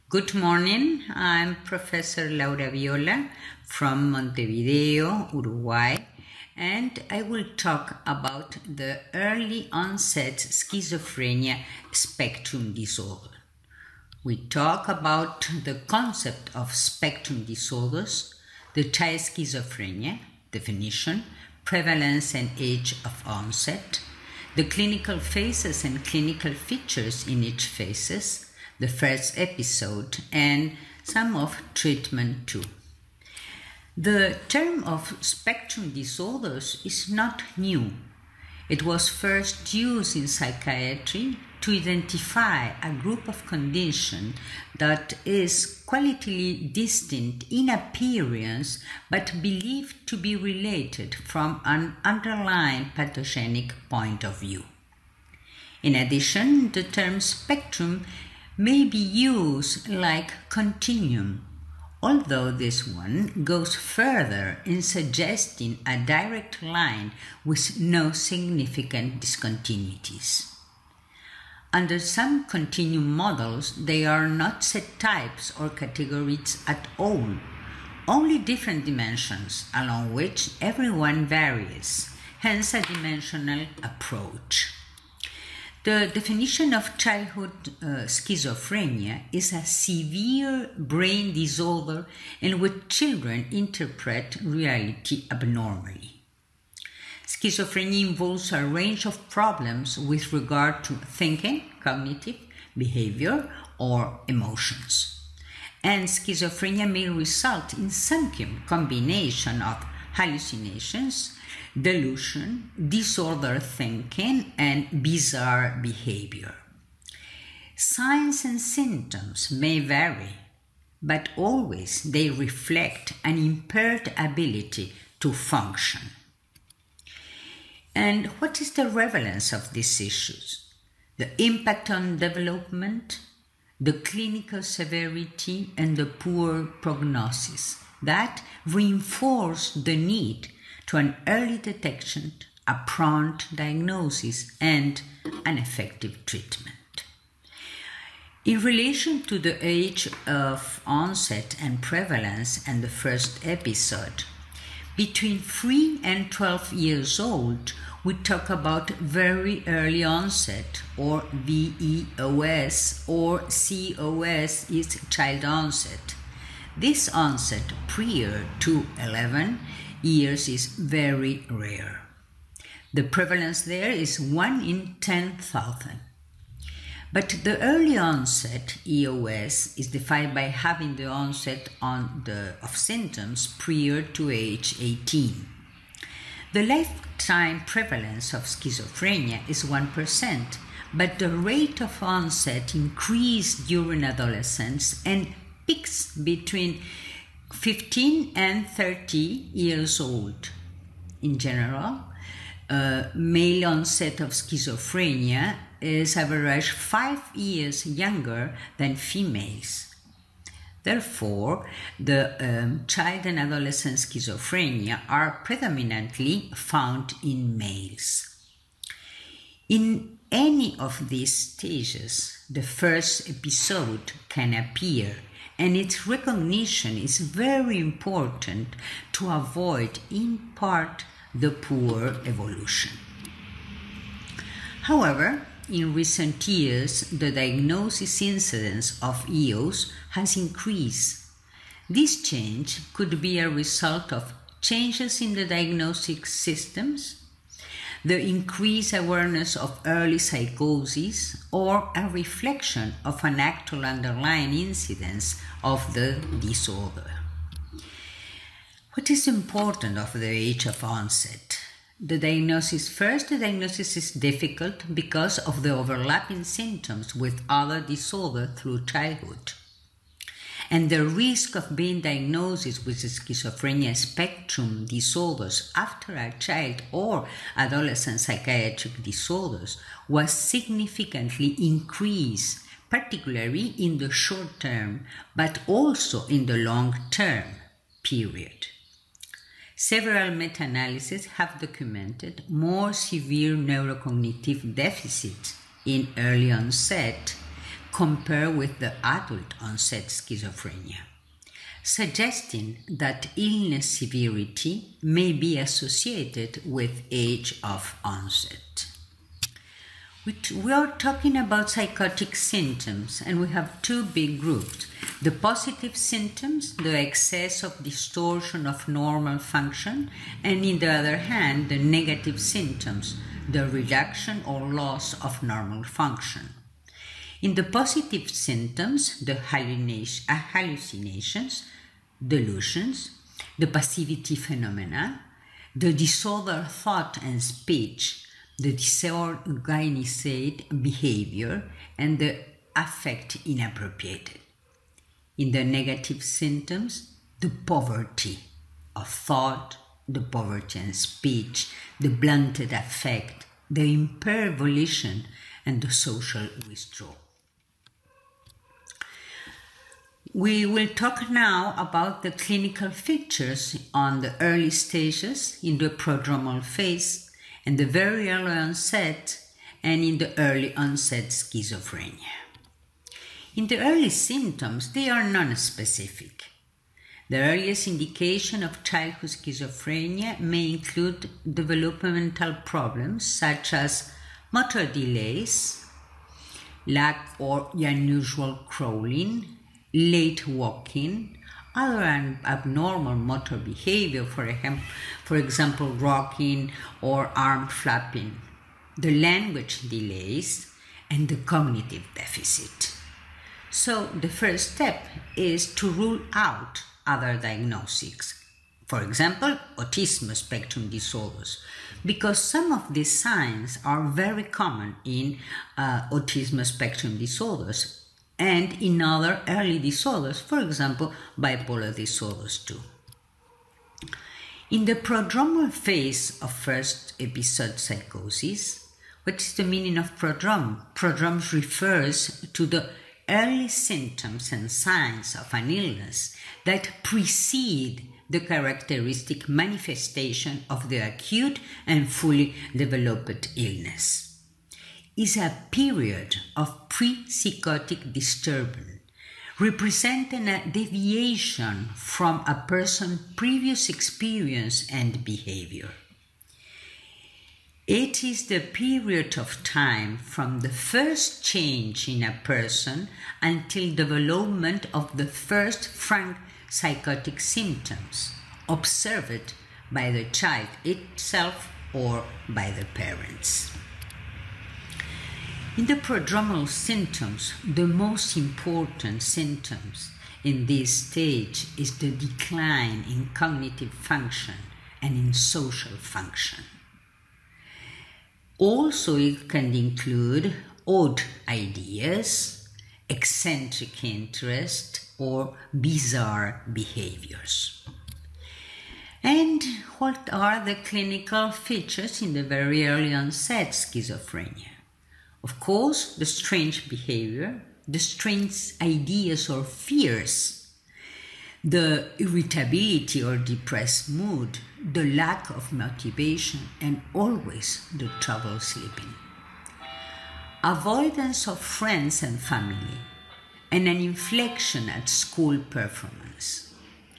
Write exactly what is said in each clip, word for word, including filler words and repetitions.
Good morning, I'm Professor Laura Viola from Montevideo, Uruguay, and I will talk about the early onset schizophrenia spectrum disorder. We talk about the concept of spectrum disorders, the child schizophrenia, definition, prevalence and age of onset, the clinical phases and clinical features in each phases, the first episode, and some of treatment too. The term of spectrum disorders is not new. It was first used in psychiatry to identify a group of conditions that is qualitatively distinct in appearance but believed to be related from an underlying pathogenic point of view. In addition, the term spectrum may be used like continuum, although this one goes further in suggesting a direct line with no significant discontinuities. Under some continuum models, they are not set types or categories at all, only different dimensions along which everyone varies, hence a dimensional approach. The definition of childhood uh, schizophrenia is a severe brain disorder in which children interpret reality abnormally. Schizophrenia involves a range of problems with regard to thinking, cognitive, behavior, or emotions. And schizophrenia may result in some combination of hallucinations, delusion, disordered thinking, and bizarre behavior. Signs and symptoms may vary, but always they reflect an impaired ability to function. And what is the relevance of these issues? The impact on development, the clinical severity, and the poor prognosis that reinforce the need to an early detection, a prompt diagnosis, and an effective treatment. In relation to the age of onset and prevalence and the first episode, between three and twelve years old, we talk about very early onset, or V E O S, or C O S is child onset. This onset prior to eleven years is very rare. The prevalence there is one in ten thousand. But the early onset, E O S, is defined by having the onset on the, of symptoms prior to age eighteen. The lifetime prevalence of schizophrenia is one percent, but the rate of onset increases during adolescence and peaks between fifteen and thirty years old. In general, uh, male onset of schizophrenia is average five years younger than females. Therefore, the um, child and adolescent schizophrenia are predominantly found in males. In any of these stages, the first episode can appear, and its recognition is very important to avoid, in part, the poor evolution. However, in recent years, the diagnosis incidence of E O S has increased. This change could be a result of changes in the diagnostic systems, the increased awareness of early psychosis, or a reflection of an actual underlying incidence of the disorder. What is important of the age of onset? The diagnosis first, the diagnosis is difficult because of the overlapping symptoms with other disorders through childhood. And the risk of being diagnosed with schizophrenia spectrum disorders after a child or adolescent psychiatric disorders was significantly increased, particularly in the short term, but also in the long term period. Several meta-analyses have documented more severe neurocognitive deficits in early onset compared with the adult onset schizophrenia, suggesting that illness severity may be associated with age of onset. We are talking about psychotic symptoms, and we have two big groups. The positive symptoms, the excess of distortion of normal function, and on the other hand, the negative symptoms, the reduction or loss of normal function. In the positive symptoms, the hallucinations, delusions, the passivity phenomena, the disordered thought and speech, the disorganized behavior, and the affect inappropriated. In the negative symptoms, the poverty of thought, the poverty and speech, the blunted affect, the impaired volition, and the social withdrawal. We will talk now about the clinical features on the early stages in the prodromal phase, and the very early onset, and in the early onset schizophrenia. In the early symptoms, they are non-specific. The earliest indication of childhood schizophrenia may include developmental problems such as motor delays, lack or unusual crawling, late walking, other abnormal motor behavior, for example, for example, rocking or arm flapping, the language delays, and the cognitive deficit. So the first step is to rule out other diagnoses, for example, autism spectrum disorders, because some of these signs are very common in uh, autism spectrum disorders, and in other early disorders, for example, bipolar disorders too. In the prodromal phase of first episode psychosis, what is the meaning of prodrome? Prodrome refers to the early symptoms and signs of an illness that precede the characteristic manifestation of the acute and fully developed illness. Is a period of pre-psychotic disturbance, representing a deviation from a person's previous experience and behavior. It is the period of time from the first change in a person until development of the first frank psychotic symptoms observed by the child itself or by the parents. In the prodromal symptoms, the most important symptoms in this stage is the decline in cognitive function and in social function. Also, it can include odd ideas, eccentric interest, or bizarre behaviors. And what are the clinical features in the very early onset schizophrenia? Of course, the strange behavior, the strange ideas or fears, the irritability or depressed mood, the lack of motivation, and always the trouble sleeping. Avoidance of friends and family, and an inflection at school performance.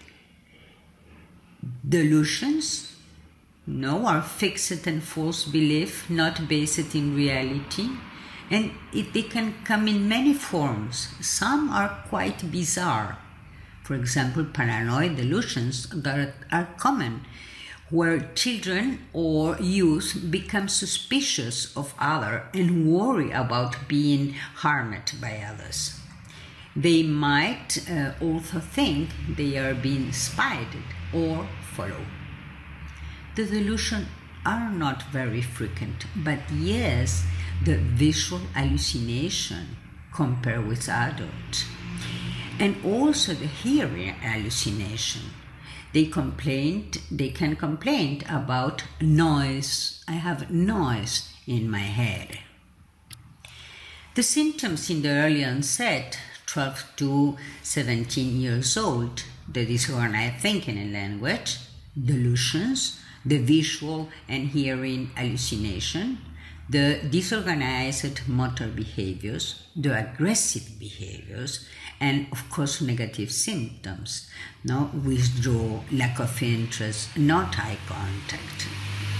Delusions, no, are fixed and false belief, not based in reality, and it, they can come in many forms. Some are quite bizarre. For example, paranoid delusions that are common, where children or youth become suspicious of others and worry about being harmed by others. They might uh, also think they are being spied or followed. The delusions are not very frequent, but yes, the visual hallucination compared with adults. And also the hearing hallucination. They complained, they can complain about noise. I have noise in my head. The symptoms in the early onset, twelve to seventeen years old, the disorganized thinking and language, delusions, the visual and hearing hallucination, the disorganized motor behaviors, the aggressive behaviors, and of course negative symptoms, no withdrawal, lack of interest, not eye contact.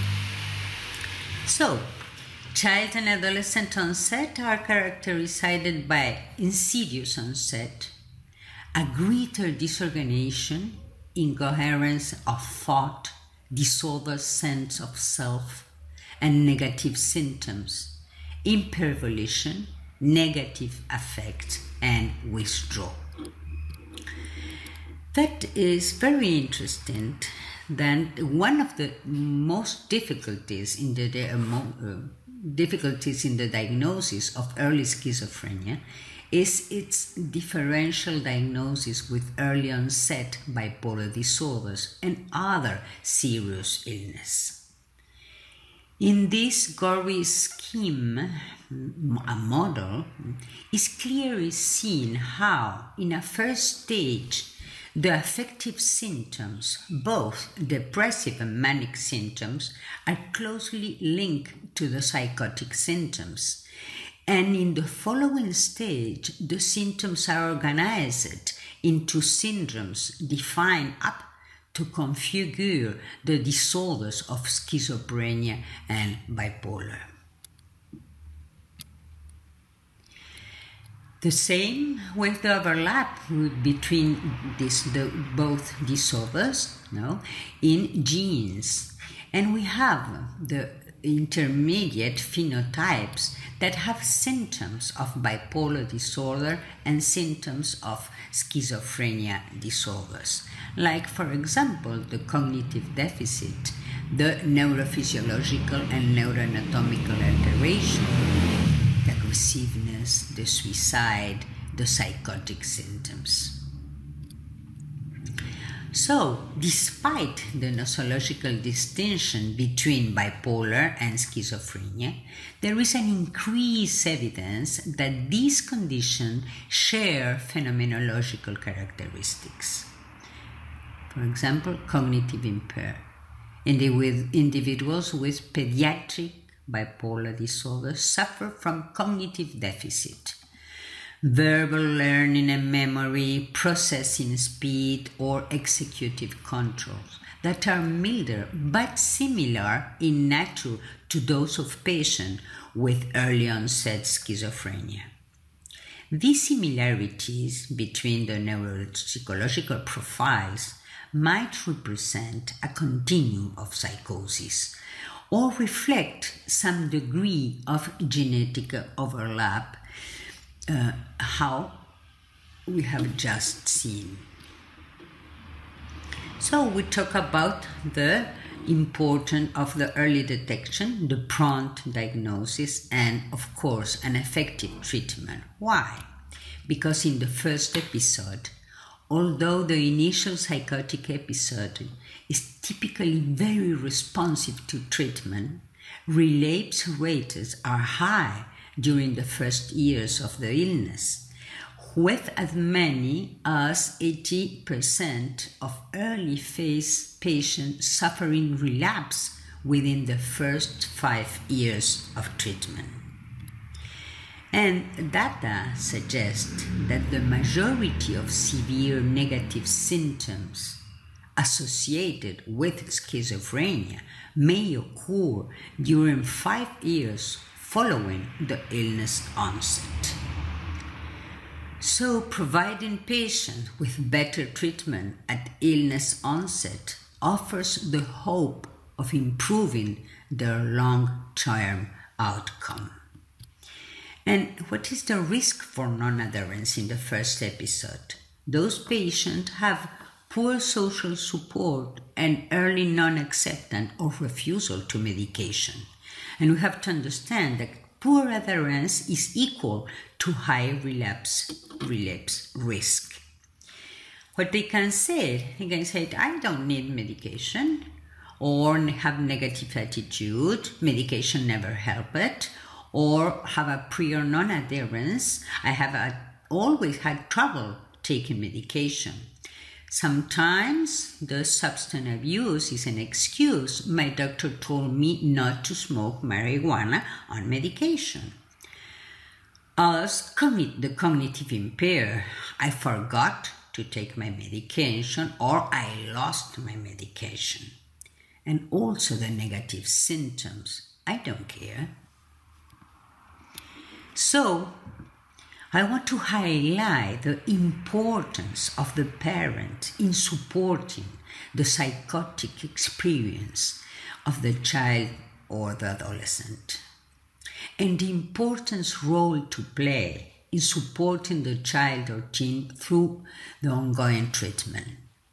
So, child and adolescent onset are characterized by insidious onset, a greater disorganization, incoherence of thought, disordered sense of self, and negative symptoms, hypervolition, negative affect, and withdrawal. That is very interesting. Then one of the most difficulties in the uh, difficulties in the diagnosis of early schizophrenia is its differential diagnosis with early onset bipolar disorders and other serious illness. In this Gorey scheme, a model, is clearly seen how, in a first stage, the affective symptoms, both depressive and manic symptoms, are closely linked to the psychotic symptoms. And in the following stage, the symptoms are organized into syndromes defined up to configure the disorders of schizophrenia and bipolar. The same with the overlap between this, the, both disorders, no, in genes. And we have the intermediate phenotypes that have symptoms of bipolar disorder and symptoms of schizophrenia disorders. Like, for example, the cognitive deficit, the neurophysiological and neuroanatomical alteration, the aggressiveness, the suicide, the psychotic symptoms. So, despite the nosological distinction between bipolar and schizophrenia, there is an increased evidence that these conditions share phenomenological characteristics. For example, cognitive impaired. Individuals with pediatric bipolar disorder suffer from cognitive deficit. Verbal learning and memory, processing speed, or executive controls that are milder but similar in nature to those of patients with early onset schizophrenia. These similarities between the neuropsychological profiles might represent a continuum of psychosis or reflect some degree of genetic overlap, Uh, how we have just seen. So we talk about the importance of the early detection, the prompt diagnosis, and of course an effective treatment. Why? Because in the first episode, although the initial psychotic episode is typically very responsive to treatment, relapse rates are high during the first years of the illness, with as many as eighty percent of early phase patients suffering relapse within the first five years of treatment. And data suggest that the majority of severe negative symptoms associated with schizophrenia may occur during five years following the illness onset. So, providing patients with better treatment at illness onset offers the hope of improving their long-term outcome. And what is the risk for non-adherence in the first episode? Those patients have poor social support and early non-acceptance or refusal to medication. And we have to understand that poor adherence is equal to high relapse, relapse risk. What they can say, they can say, I don't need medication, or have negative attitude, medication never helped, or have a prior non-adherence, I have a, always had trouble taking medication. Sometimes the substance abuse is an excuse. My doctor told me not to smoke marijuana on medication. Others commit the cognitive impair. I forgot to take my medication, or I lost my medication. And also the negative symptoms. I don't care. So, I want to highlight the importance of the parent in supporting the psychotic experience of the child or the adolescent, and the important role to play in supporting the child or teen through the ongoing treatment.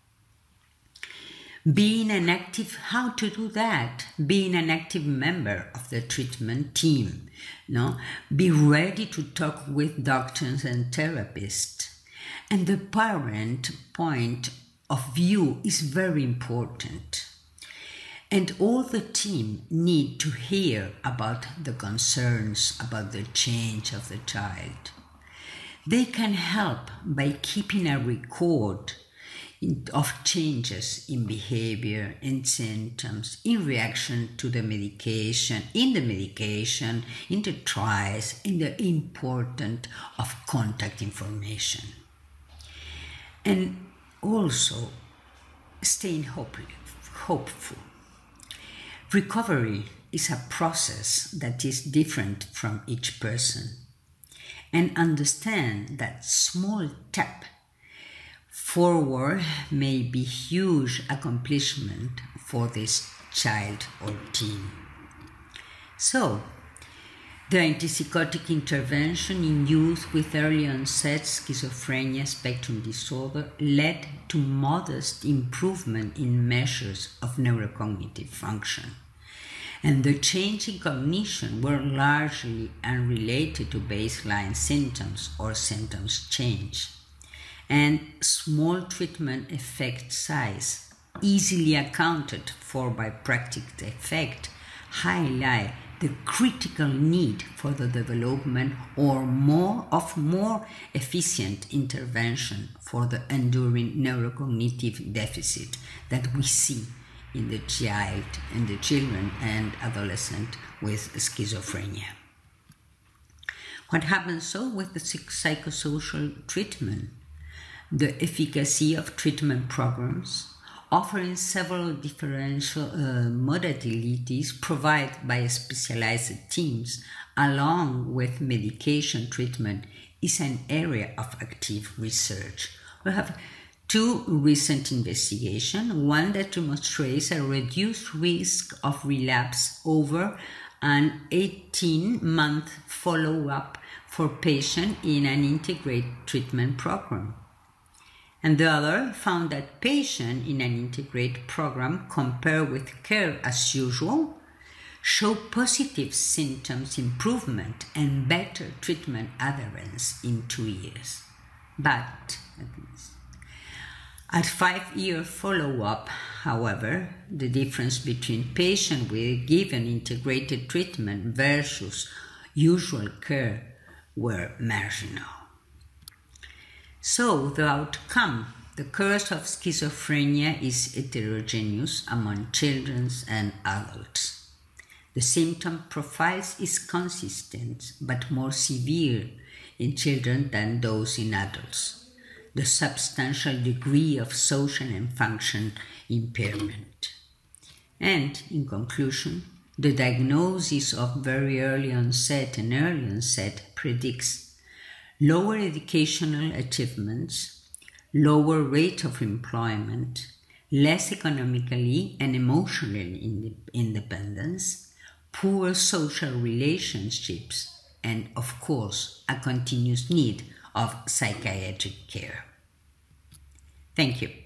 Being an active, how to do that? Being an active member of the treatment team. No? Be ready to talk with doctors and therapists. And the parent point of view is very important. And all the team need to hear about the concerns, about the change of the child. They can help by keeping a record of changes in behavior and symptoms in reaction to the medication, in the medication, in the trials, in the importance of contact information. And also staying hopeful. Recovery is a process that is different from each person. And understand that small step forward may be huge accomplishment for this child or teen. So, the antipsychotic intervention in youth with early onset schizophrenia spectrum disorder led to modest improvement in measures of neurocognitive function. And the change in cognition were largely unrelated to baseline symptoms or symptoms change. And small treatment effect size, easily accounted for by practical effect, highlight the critical need for the development or more of more efficient intervention for the enduring neurocognitive deficit that we see in the child, in the children and adolescent with schizophrenia. What happens so with the psychosocial treatment? The efficacy of treatment programs, offering several differential uh, modalities provided by specialized teams, along with medication treatment, is an area of active research. We have two recent investigations, one that demonstrates a reduced risk of relapse over an eighteen-month follow-up for patients in an integrated treatment program. And the other found that patients in an integrated program compared with care as usual show positive symptoms improvement and better treatment adherence in two years. But at five-year follow-up, however, the difference between patients with given integrated treatment versus usual care were marginal. So the outcome, the course of schizophrenia is heterogeneous among children and adults. The symptom profile is consistent but more severe in children than those in adults. The substantial degree of social and function impairment. And in conclusion, the diagnosis of very early onset and early onset predicts lower educational achievements, lower rate of employment, less economically and emotionally independence, poor social relationships, and of course, a continuous need of psychiatric care. Thank you.